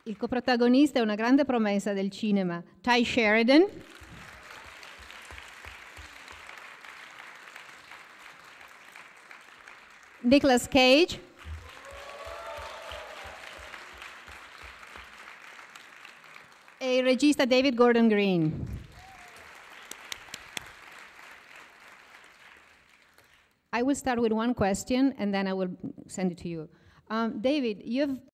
Il coprotagonista è una grande promessa del cinema, Ty Sheridan. Nicolas Cage. E il regista David Gordon Green. I will start with one question and then I will send it to you. David, you've